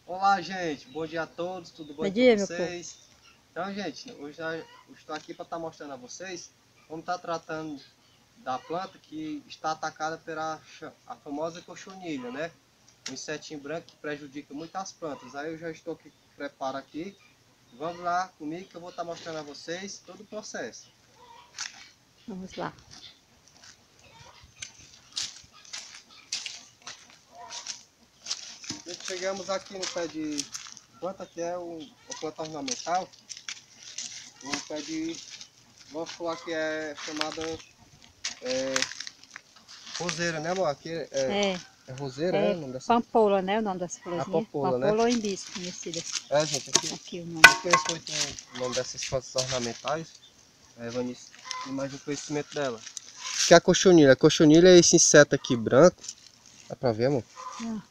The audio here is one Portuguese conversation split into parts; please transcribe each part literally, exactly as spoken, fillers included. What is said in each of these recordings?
Olá, gente, bom dia a todos, tudo bom Bom com dia, meu vocês? Então, gente, hoje eu estou aqui para estar mostrando a vocês como está tratando da planta que está atacada pela a famosa cochonilha, né? Um insetinho branco que prejudica muito as plantas. Aí eu já estou aqui, preparo aqui. Vamos lá comigo que eu vou estar mostrando a vocês todo o processo. Vamos lá. Gente, chegamos aqui no pé de planta que é o, a planta ornamental. Um pé de, vamos falar que é chamada é, roseira, né, amor? Aqui é, É, é roseira, é né? O nome dessa... pampoula, né? O nome dessa A florzinha. papoula, né? Pampoula ou hibisco, conhecida. É, gente, aqui, Aqui o nome. eu conheço muito o nome dessas plantas ornamentais. A Evanice tem mais o conhecimento dela. Que é a cochonilha. A cochonilha é esse inseto aqui branco. Dá pra ver, amor? Ah.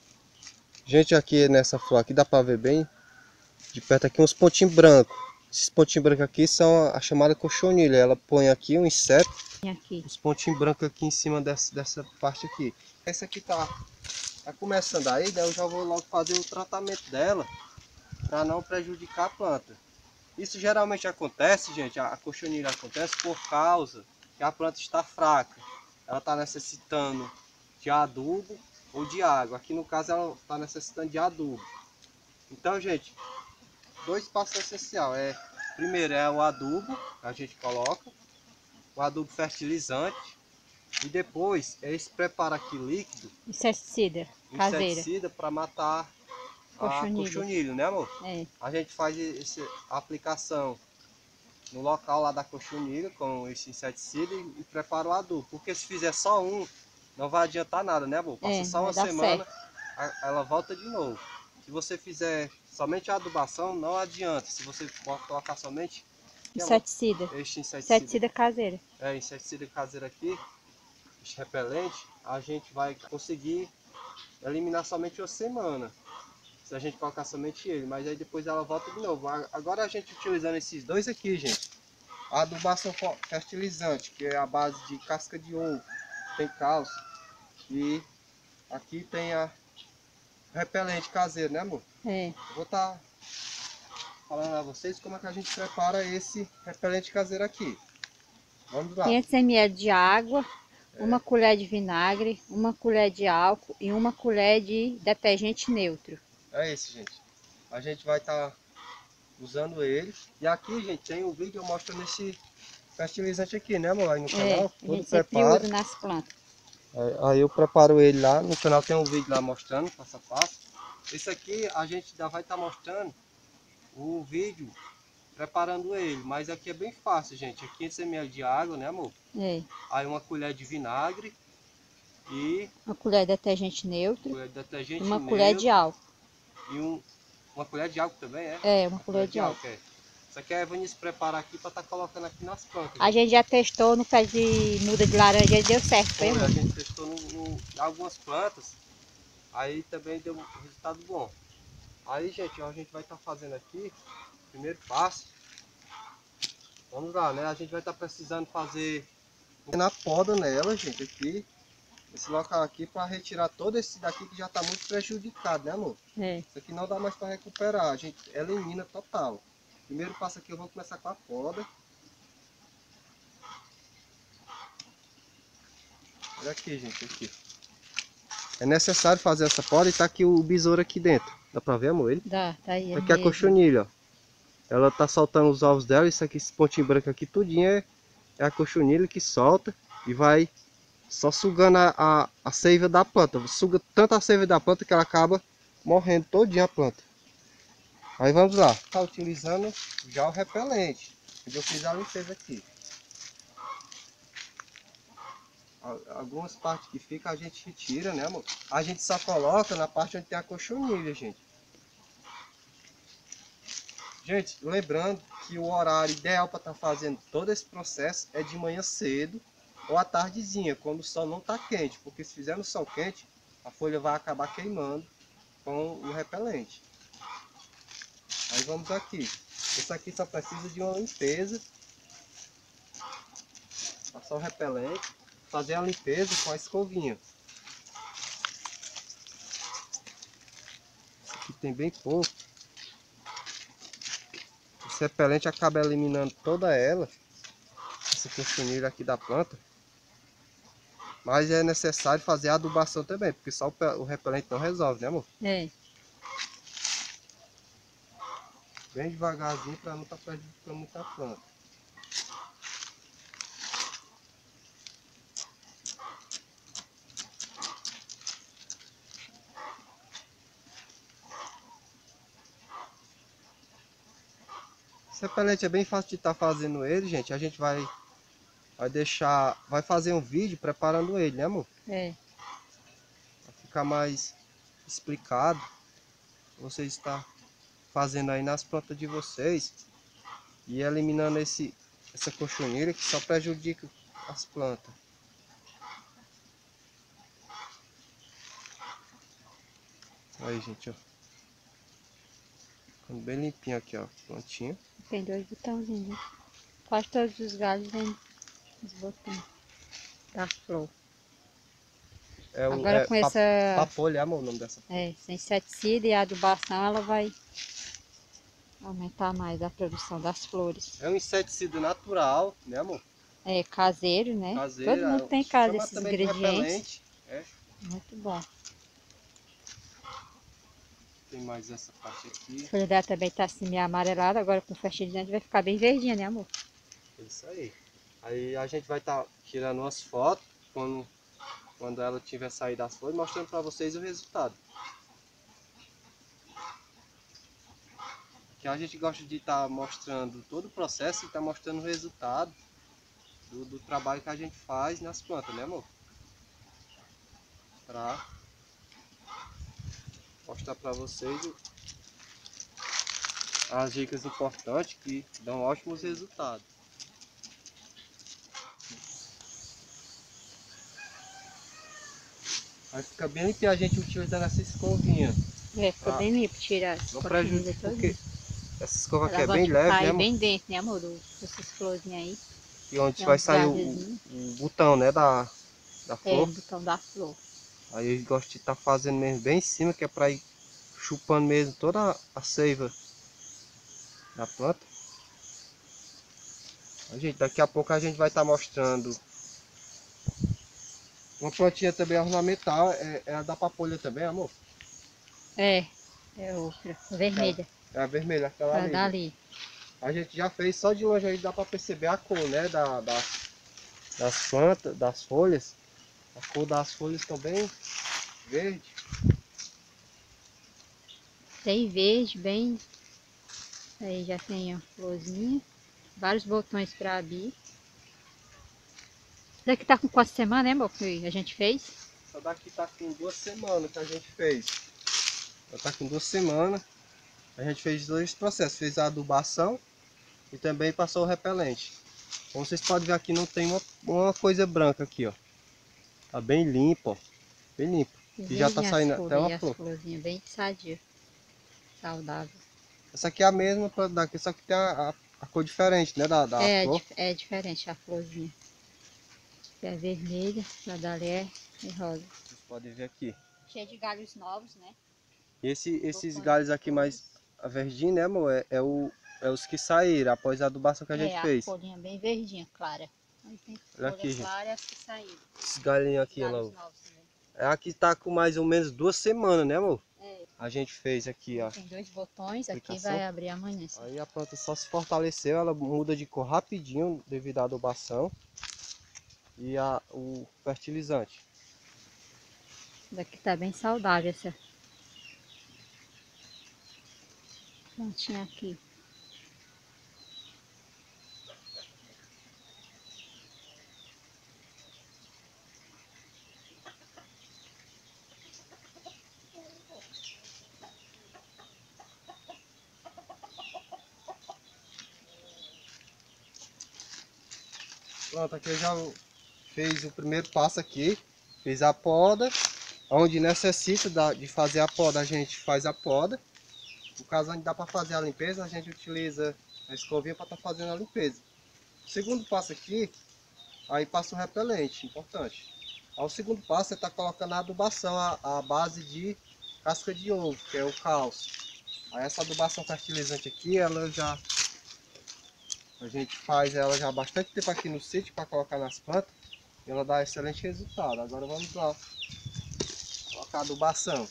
Gente, aqui nessa flor aqui dá pra ver bem de perto aqui uns pontinhos brancos. Esses pontinhos brancos aqui são a chamada cochonilha. Ela põe aqui um inseto, Aqui. os pontinhos brancos aqui em cima dessa, dessa parte aqui. Essa aqui tá, tá começando aí, daí eu já vou logo fazer o tratamento dela para não prejudicar a planta. Isso geralmente acontece, gente, a cochonilha acontece por causa que a planta está fraca. Ela está necessitando de adubo ou de água. Aqui no caso ela está necessitando de adubo. Então, gente, dois passos essenciais. É, primeiro é o adubo, que a gente coloca, o adubo fertilizante. E depois é esse preparo aqui líquido, Inseticida, caseira. inseticida para matar a Cochonilha. cochonilha, né, amor? É. A gente faz essa aplicação no local lá da cochonilha com esse inseticida e, e prepara o adubo. Porque se fizer só um, não vai adiantar nada, né, amor? Passa É, só uma vai dar semana, certo. a, ela volta de novo. Se você fizer somente a adubação, não adianta. Se você colocar somente Inseticida. este inseticida, Inseticida caseira. é, inseticida caseiro aqui, este repelente, a gente vai conseguir eliminar somente uma semana. Se a gente colocar somente ele, mas aí depois ela volta de novo. Agora a gente utilizando esses dois aqui, gente. A adubação fertilizante, que é a base de casca de ovo, tem cálcio. E aqui tem a repelente caseiro, né, amor? É. Eu vou estar falando a vocês como é que a gente prepara esse repelente caseiro aqui. Vamos lá. quinhentos mililitros de água, É. uma colher de vinagre, uma colher de álcool e uma colher de detergente neutro. É esse, gente. A gente vai estar usando ele. E aqui, gente, tem um vídeo mostrando esse fertilizante aqui, né, amor? Aí no canal, É, a todo gente sempre preparo. usa nas plantas. Aí eu preparo ele lá, no canal tem um vídeo lá mostrando, passo a passo. Esse aqui a gente já vai estar mostrando o vídeo preparando ele, mas aqui é bem fácil, gente. É quinhentos mililitros de água, né, amor? É. Aí uma colher de vinagre e Uma colher de detergente neutro, colher de detergente uma neutro, colher de álcool. E um, uma colher de álcool também, é? É, uma a colher, colher de, de álcool. álcool, é. Isso aqui a Evanice preparar aqui para estar tá colocando aqui nas plantas. A gente. gente já testou no pé de muda de laranja e deu certo, foi, Foi, amor? a gente testou no, no, em algumas plantas, aí também deu um resultado bom. Aí, gente, ó, a gente vai estar tá fazendo aqui, primeiro passo. Vamos lá, né? A gente vai estar tá precisando fazer na poda nela, gente, aqui. Esse local aqui para retirar todo esse daqui que já está muito prejudicado, né, amor? É. Isso aqui não dá mais para recuperar, a gente elimina total. Primeiro passo aqui eu vou começar com a poda. Olha aqui, gente, aqui. É necessário fazer essa poda e tá aqui o besouro aqui dentro. Dá pra ver, amor? Ele? Dá, tá aí. Aqui é a cochonilha, ó. Ela tá soltando os ovos dela. Isso aqui, esse pontinho branco aqui, tudinho é, é a cochonilha que solta e vai só sugando a, a, a seiva da planta. Suga tanto a seiva da planta que ela acaba morrendo todinha a planta. Aí vamos lá. Tá utilizando já o repelente. Eu fiz a limpeza aqui. Algumas partes que fica a gente retira, né, amor? A gente só coloca na parte onde tem a cochonilha, gente. Gente, lembrando que o horário ideal para estar tá fazendo todo esse processo é de manhã cedo ou à tardezinha, quando o sol não está quente. Porque se fizer no sol quente, a folha vai acabar queimando com o repelente. Aí vamos aqui. Esse aqui só precisa de uma limpeza. Passar o repelente. Fazer a limpeza com a escovinha. tem bem pouco, esse repelente acaba eliminando toda ela, essa cochonilha aqui da planta. Mas é necessário fazer a adubação também, porque só o repelente não resolve, né, amor? É. Bem devagarzinho para não estar tá prejudicando muito a planta. Esse repelente é bem fácil de estar tá fazendo ele, gente. A gente vai, vai deixar, vai fazer um vídeo preparando ele, né, amor? É. Para ficar mais explicado. Você está fazendo aí nas plantas de vocês e eliminando esse, essa cochonilha que só prejudica as plantas. Aí, gente, ó. Ficando bem limpinho aqui, ó, plantinha. Tem dois botãozinhos, né? Quase todos os galhos vêm os botões da flor. É o, Agora é, com essa... Papolha, amor, o nome dessa flor. É, sem inseticida e adubação, ela vai aumentar mais a produção das flores. É um inseticida natural, né, amor? É caseiro, né? Caseiro. Todo mundo tem em casa esses também de ingredientes. repelente. É. Muito bom. Tem mais essa parte aqui. A folha dela também tá assim meio amarelada, agora com fertilizante vai ficar bem verdinha, né, amor? Isso aí. Aí a gente vai estar tá tirando umas fotos quando, quando ela tiver saído das flores, mostrando para vocês o resultado. Que a gente gosta de estar tá mostrando todo o processo e estar tá mostrando o resultado do, do trabalho que a gente faz nas plantas, né, amor? Para mostrar para vocês o, as dicas importantes que dão ótimos resultados. Aí fica bem limpinho a gente utilizando essa escovinha. É, fica Ah, bem limpo, tirar as não cotinhas prejudica, todas. porque essa escova aqui Ela é bem gosta de leve, cair né, amor? bem dentro, né, amor? Do, dessas florzinhas aí. E onde Tem vai uns sair o, galhozinhos. o botão, né, da, da É, flor. o botão da flor. Aí eu gosto de estar tá fazendo mesmo bem em cima, que é para ir chupando mesmo toda a seiva da planta. Aí, gente, daqui a pouco a gente vai estar tá mostrando uma plantinha também ornamental, é, é a da papolha também, amor? É, é outra, vermelha. É a vermelha, aquela Ela ali. dá ali. A gente já fez, só de longe aí dá para perceber a cor, né, da, da, das plantas, das folhas. A cor das folhas também verde. Tem verde, bem... Aí já tem a florzinha. Vários botões para abrir. Isso daqui tá com quantas semanas, né, amor, que a gente fez? Essa daqui tá com duas semanas que a gente fez. Ela tá com duas semanas. A gente fez dois processos. Fez a adubação e também passou o repelente. Como vocês podem ver aqui, não tem uma, uma coisa branca aqui, ó. Tá bem limpo, ó. Bem limpo. E já tá saindo até uma flor. As florzinhas bem sadia. Saudável. Essa aqui é a mesma planta daqui, só que tem a, a, a cor diferente, né, da, da É, flor. é diferente a florzinha. É vermelha, a dali é rosa. Vocês podem ver aqui. Cheio de galhos novos, né? E esse, esses galhos aqui mais verdinhos, né, amor? É, é, o, é os que saíram após a adubação que a gente é, fez. É, a folhinha bem verdinha, clara. Aí tem Olha folha aqui, clara e as que saíram. Esses galinhos aqui, Galhos ó. novos também. É, aqui tá com mais ou menos duas semanas, né, amor? É. A gente fez aqui, ó. Tem dois botões, aqui Aplicação. vai abrir amanhã. Sim. Aí a planta só se fortaleceu, ela muda de cor rapidinho devido à adubação e a, o fertilizante. Daqui tá bem saudável essa plantinha aqui. Pronto, aqui eu já fiz o primeiro passo aqui, fiz a poda. Onde necessita de fazer a poda, a gente faz a poda. No caso, onde dá para fazer a limpeza, a gente utiliza a escovinha para estar tá fazendo a limpeza. O segundo passo aqui, aí passa o repelente, importante. Aí o segundo passo é estar tá colocando a adubação, a, a base de casca de ovo, que é o cálcio. Aí essa adubação fertilizante aqui, ela já... A gente faz ela já há bastante tempo aqui no sítio para colocar nas plantas. E ela dá excelente resultado. Agora vamos lá colocar a adubação.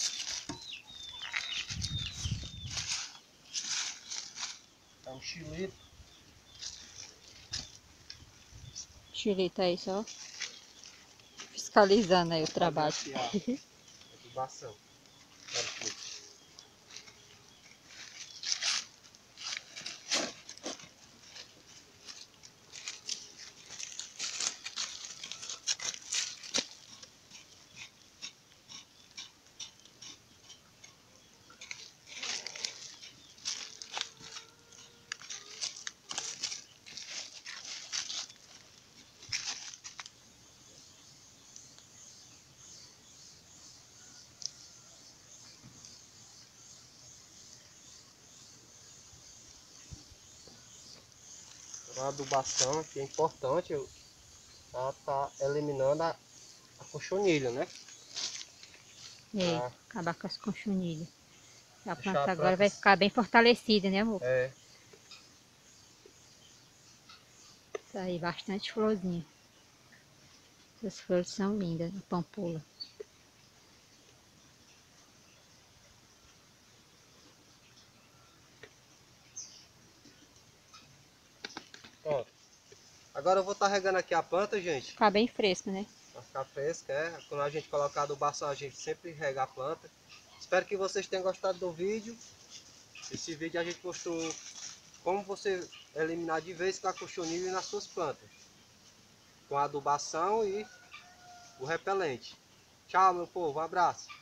É um xilito. Xilito aí só fiscalizando aí o trabalho. A adubação. A adubação aqui é importante, ela está eliminando a, a cochonilha, né? E Ah. acabar com as conchonilhas. A Deixar planta a agora planta- vai ficar bem fortalecida, né, amor? É. Sair bastante florzinha. Essas flores são lindas, a pampoula. Ó. Agora eu vou estar regando aqui a planta, gente. Ficar bem fresco, né? Vai ficar fresca, é. Quando a gente colocar adubação, a gente sempre rega a planta. Espero que vocês tenham gostado do vídeo. Esse vídeo a gente mostrou como você eliminar de vez com a cochonilha nas suas plantas. Com a adubação e o repelente. Tchau, meu povo. Um abraço.